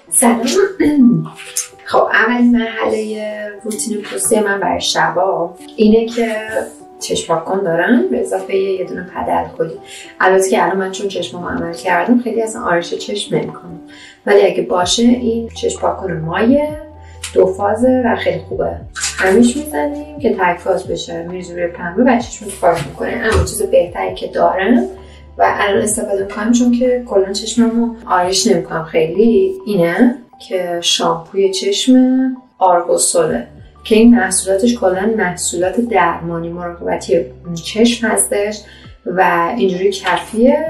سلام. خب اولین مرحله روتین پوستی من برای شبا اینه که چشم پاک کن دارم به اضافه یه دونه پد الکلی. البته که الان من چون چشمامو عمل کردم خیلی اصلا آرایش چشم نمی‌کنم، ولی اگه باشه این چشم پاک کن مایه 2 فازه و خیلی خوبه. همیش میزنیم که تک فاز بشه، میریزی روی پنبه و چشم پاک میکنه. اما چیز بهتری که دارم و الان استفاده میکنم چون که کلا چشممو آرایش نمیکنم خیلی، اینه که شامپوی چشم آرگوسوله که این محصولاتش کلا محصولات درمانی مراقبتی چشم هستش و اینجوری کفیه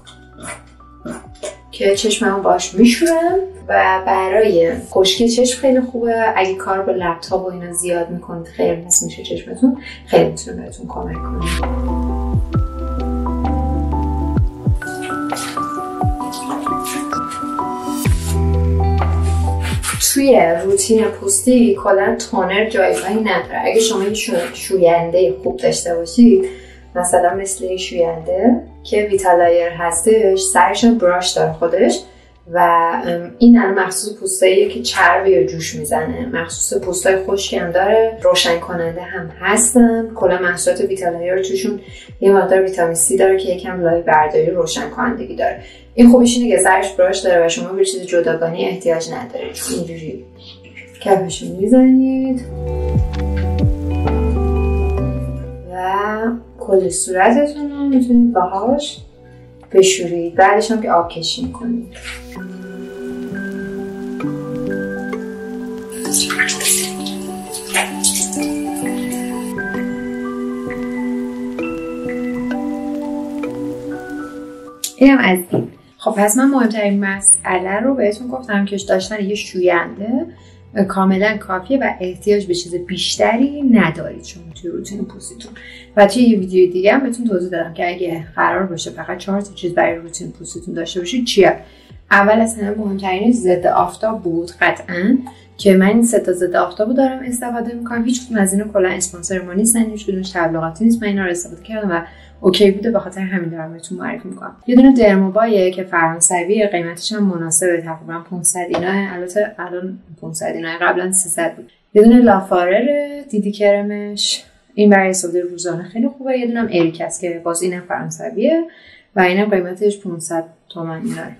که چشممو باش میشورم و برای خشکی چشم خیلی خوبه. اگه کار با لپتاپ و اینا زیاد میکنید قرمز میشه چشمتون، خیلی میتونه بهتون کمک کنه. توی روتین پوستی کلا تونر جایگاهی نداره. اگه شما یه شوینده خوب داشته باشید، مثلا مثل این شوینده که ویتالایر هستش، سرش براش داره خودش و این الان مخصوص پوستاییه که چربی رو جوش میزنه، مخصوص پوستای خشکی هم داره، روشن کننده هم هستن. کلا محصولات ویتالایر توشون یه مقدار ویتامین سی داره که یکم لایه برداری روشن کنندگی داره. این خوبیش اینه که سرش براش داره و شما به چیز جداگانه احتیاج ندارید، چون اینجوری کفشو میزنید و کل صورتتون رو میتونید باهاش بشورید. بعدش هم که آب کشی میکنید. اینم از این. خب پس من مهمترین مسئله رو بهتون گفتم که داشتن یه شوینده کاملا کافیه و احتیاج به چیز بیشتری ندارید شما توی روتین پوستیتون. و توی یه ویدیو دیگه هم بهتون توضیح دادم که اگه قرار باشه فقط 4 تا چیز برای روتین پوستیتون داشته باشید چیه. اول از همه مهمترین ضد آفتاب بود قطعاً، که من این 3 تا ضد آفتابو دارم استفاده میکنم. هیچ کدوم از اینا کلا اسپانسر ما نیستن، هیچ کدومش تبلیغاتی نیست. من اینا رو استفاده کردم و اوکی بوده، به خاطر همین دارم بهتون معرفی میکنم. یه دونه درموبایه که فرانسویه، قیمتش هم مناسبه، تقریبا 500 دینار. البته الان 500 دینار، قبلا 300 بود. یه دونه لافارر دیدی کرمش، این برای استفاده روزانه خیلی خوبه. یه دونه هم اریکس که باز اینم فرانسویه و اینم قیمتش 500 تومان دینار.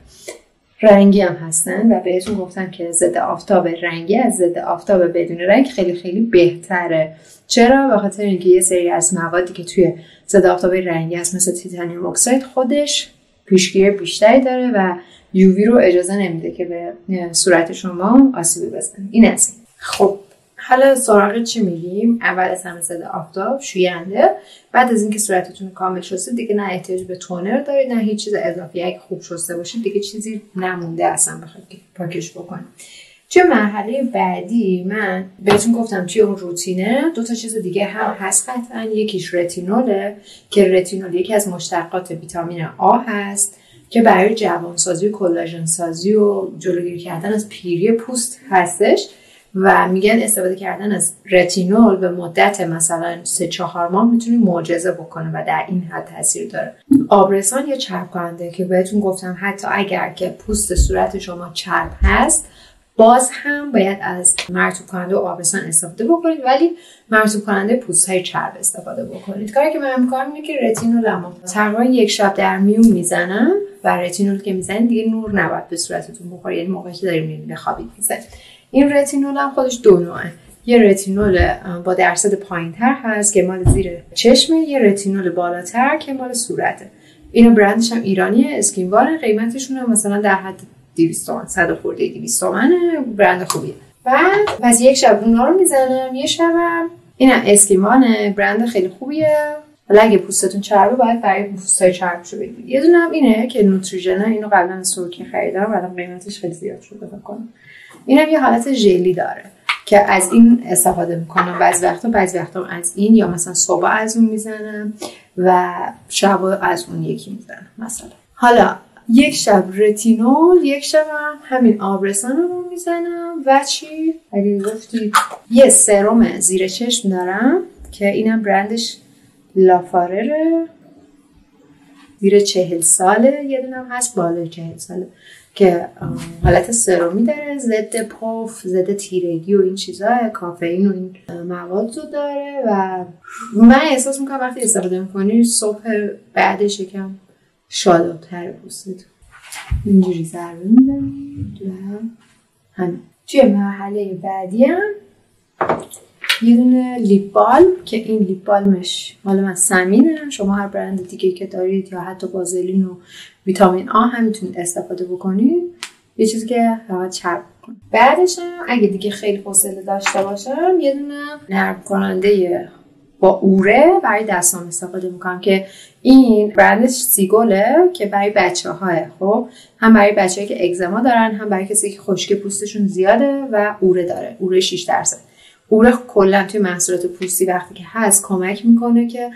رنگی هم هستن و بهتون گفتم که ضد آفتاب رنگی از ضد آفتاب بدون رنگ خیلی خیلی بهتره. چرا؟ به خاطر اینکه یه سری از موادی که توی ضد آفتاب رنگی هست مثل تیتانیوم اکساید خودش پیشگیری بیشتری داره و یووی رو اجازه نمیده که به صورت شما آسیبی بزنه. این است. خب حالا سراغ چی میگیم؟ اول از همه ضد آفتاب، شوینده. بعد از اینکه صورتتون کامل شسته دیگه نه احتیاج به تونر دارید نه هیچ چیز اضافی. اگه خوب شسته باشید دیگه چیزی نمونده اصلا بخواید پاکش بکنید. توی مرحله بعدی من بهتون گفتم توی اون روتینه 2 تا چیز دیگه هم هست قطعا. یکیش رتینوله که رتینول یکی از مشتقات ویتامین آ هست که برای جوانسازی و کلاژن سازی و جلوگیری کردن از پیری پوست هستش و میگن استفاده کردن از رتینول به مدت مثلا 3-4 ماه میتونه معجزه بکنه و در این حد تاثیر داره. آبرسان یا چرب کننده که بهتون گفتم حتی اگر که پوست صورت شما چرب هست باز هم باید از مرطوب کننده و آبرسان استفاده بکنید، ولی مرطوب کننده پوست‌های چرب استفاده بکنید. کاری که من می‌کنم اینه که رتینولمو تقریبا 1 شب در میون میزنم و رتینول که میزنید دیگه نور نباید به صورتتون بخوره، یعنی موقعی که دارید بخوابید میزنید. این رتینول هم خودش 2 نوعه. یه رتینول با درصد پایین‌تر هست که مال زیر چشمه، یه رتینول بالاتر که مال صورته. اینو برندش هم ایرانیه، اسکینوار. قیمتشون هم مثلا در حد 200 تومن، 100 خورده 200 تومنه. برند خوبیه. بعد پس 1 شب اونا رو میزنم، یه شبم اینم اسکیمانه، برند خیلی خوبیه. ولی اگه پوستتون چربه باید برای پوستای چربشو بگیرید. یه دونه هم اینه که نوتریژنه، اینو قبلا از سورکی خریدم ولی قیمتش خیلی زیاد شده فکر کنم. اینم یه حالت ژلی داره که از این استفاده میکنم بعضی وقتا از این، یا مثلا صبح از اون میزنم و شب از اون یکی میزنم مثلا. حالا 1 شب رتینول، 1 شب همین آبرسان رو میزنم و چی؟ اگه گفتی یه سرم زیر چشم دارم که اینم برندش لافارره، زیر 40 ساله. یه دونم هست بالای 40 ساله که حالت سرومی داره، ضد پف، ضد تیرگی و این چیزا، کافئین و این مواد رو داره و من احساس میکنم وقتی استفاده میکنی صبح بعدش یکم شاداب‌تر پوستت. اینجوری ضربه میزنید و همین. توی مرحله بعدی هم یه دونه لیپ بالم که این لیپ بالمش مال من سمینه، شما هر برند دیگه که دارید یا حتی بازلین و ویتامین آ هم میتونید استفاده بکنید. یه چیزی که فقط چرب کنید. بعدش هم اگه دیگه خیلی حوصله داشته باشم یه دونه نرم کننده با اوره برای دستام استفاده میکنم که این برندش سیگوله که برای بچه‌ها. خب هم برای بچه‌هایی که اگزما دارن، هم برای کسی که خشکی پوستشون زیاده و اوره داره، اوره 6%. اوره کلا توی محصولات پوستی وقتی که هست کمک میکنه که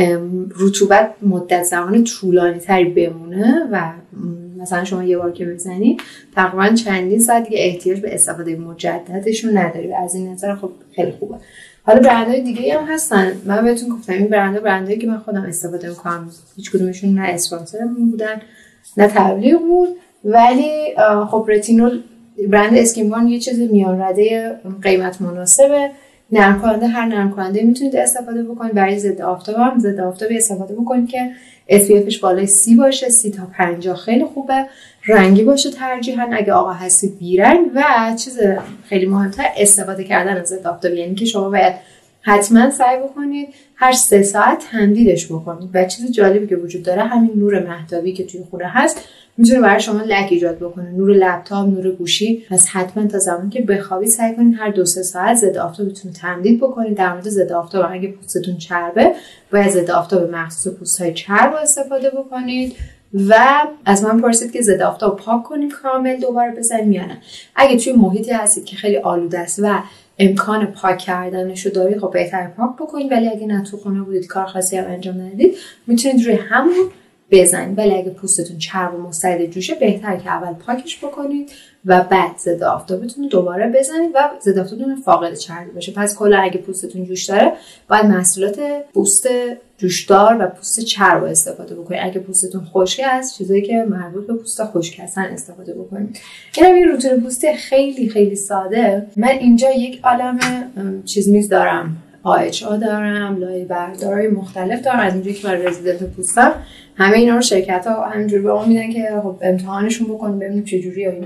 رطوبت مدت زمان طولانی تری بمونه و مثلا شما یه بار که بزنی تقریبا چندین ساعت دیگه احتیاج به استفاده مجددشون نداری و از این نظر خب خیلی خوبه. حالا برندهای دیگه هم هستن، من بهتون گفتم این برندهایی که من خودم استفاده میکنم، هیچ کدومشون نه اسپانسرمون بودن نه تبلیغ بود، ولی خب رتینول برند اسکین یه چیز میان رده قیمت مناسبه. نرم کننده، هر نرم کننده میتونید استفاده بکنید. برای ضد آفتاب هم ضد آفتابی استفاده بکنید که SPFش بالای 30 باشه، 30 تا 50 خیلی خوبه. رنگی باشه ترجیحاً اگه آقا هستید بیرنگ. و چیز خیلی مهمتر استفاده کردن از ضد آفتاب، یعنی که شما باید حتما سعی بکنید هر 3 ساعت تمدیدش بکنید. و چیز جالبی که وجود داره همین نور مهتابی که توی خونه هست میتونه برای شما لک ایجاد بکنه، نور لپتاپ، نور گوشی. پس حتما تا زمانی که بخوابید سعی کنید هر 2-3 ساعت ضد آفتابتون تمدید بکنید. در مورد ضد آفتاب اگه پوستتون چربه باید ضد آفتاب مخصوص پوست‌های چرب استفاده بکنید. و از من پرسید که ضد آفتاب پاک کنیم کامل دوباره بزنیم یا نه. اگه توی محیطی هستید که خیلی آلوده است و امکان پاک کردنشو دارید خب بهتره پاک بکنید، ولی اگه نه تو خونه بودید کار خاصی هم انجام ندید میتونید روی همون بزنید. ولی اگه پوستتون چرب و مستعد جوشه بهتره که اول پاکش بکنید و بعد ضد آفتابتون رو دوباره بزنید و ضد آفتابتون فاقد چربی باشه. پس کلا اگه پوستتون جوش داره باید محصولات پوست جوشدار و پوست چرب استفاده بکنید. اگه پوستتون خشک است چیزایی که مربوط به پوست خشک هستن استفاده بکنید. اینم یه روتین پوستی خیلی خیلی ساده. من اینجا یک عالمه چیز میز دارم، AHA دارم، لایه بردارای مختلف دارم. از اینجایی که من رزیدنت پوستم همه اینا رو شرکت‌ها همینجوری به ما میدن که خب امتحانشون بکنیم ببینیم چه جوریه اینا.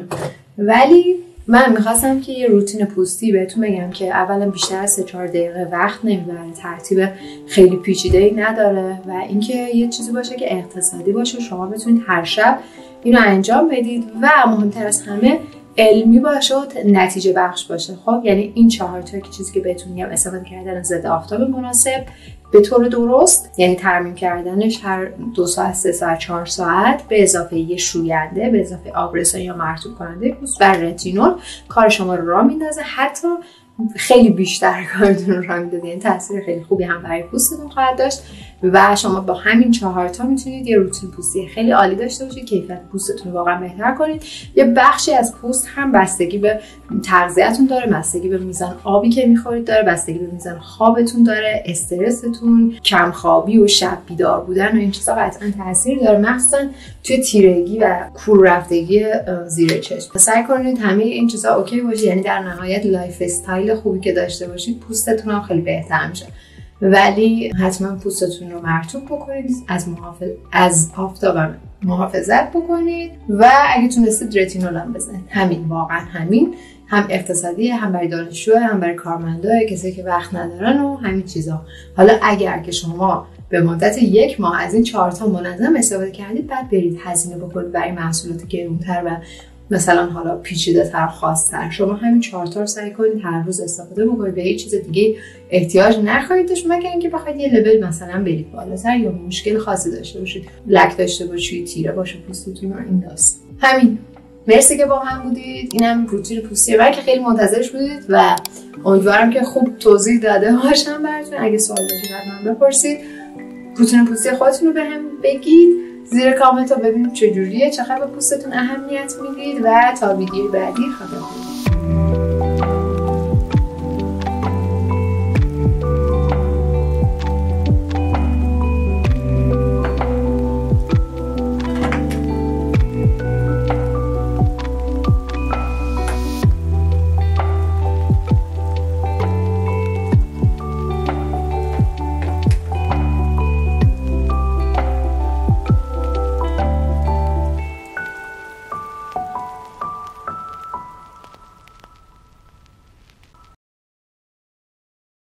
ولی من میخواستم که یه روتین پوستی بهتون بگم که اولا بیشتر از 3-4 دقیقه وقت نمیبره، ترتیب خیلی پیچیده‌ای نداره و اینکه یه چیزی باشه که اقتصادی باشه، شما بتونید هر شب اینو انجام بدید و مهمتر از همه علمی باشه و نتیجه بخش باشه. خب یعنی این 4 تا چیزی که بهتون میگم، استفاده کردن از ضد آفتاب مناسب به طور درست، یعنی ترمیم کردنش هر 2 ساعت، 3 ساعت، 4 ساعت، به اضافه یه شوینده، به اضافه آبرسان یا مرطوب کننده پوست و رتینول کار شما رو راه میندازه، حتی خیلی بیشتر کارتون رو راه میندازه. یعنی تاثیر خیلی خوبی هم برای پوستتون خواهد داشت و شما با همین 4 تا میتونید یه روتین پوستی خیلی عالی داشته باشید، کیفیت پوستتون رو واقعا بهتر کنید. یه بخشی از پوست هم بستگی به تغذیه‌تون داره، بستگی به میزان آبی که میخورید داره، بستگی به میزان خوابتون داره، استرستون، کم خوابی و شب بیدار بودن و این چیزا قطعا تاثیر داره، مخصوصا توی تیرگی و کور رفتگی زیر چشم. سعی کنید همه این چیزا اوکی باشه، یعنی در نهایت لایف استایل خوبی که داشته باشید پوستتون هم خیلی بهتر میشه. ولی حتما پوستتون رو مرطوب بکنید، از آفتاب محافظت بکنید و اگه تونستید رتینول هم بزنید. همین، واقعا همین، هم اقتصادیه، هم برای دانشجوها، هم برای کارمندای کسی که وقت ندارن و همین چیزا. حالا اگر که شما به مدت 1 ماه از این 4 تا منظم استفاده کردید، بعد برید هزینه بکنید برای محصولات گرونتر و مثلا حالا پیچیده تر، خاص‌تر. شما همین 4 تا رو سعی کنید هر روز استفاده بکنید، به هیچ چیز دیگه احتیاج نخواهیدش مگر اینکه بخواید یه لول مثلا برید بالاتر یا مشکل خاصی داشته باشید، لک داشته باشید، تیره باشه پوستتون و این داست. همین. مرسی که با هم بودید. اینم روتین پوستی من که خیلی منتظرش بودید و امیدوارم که خوب توضیح داده باشم براتون. اگه سوال داشتید حتما بپرسید. روتین پوستی خودتون رو بهم بگید زیر کامنت تا ببینیم چجوریه، چقدر به پوستتون اهمیت میدید و تا ویدیوی بعدی خداحافظ.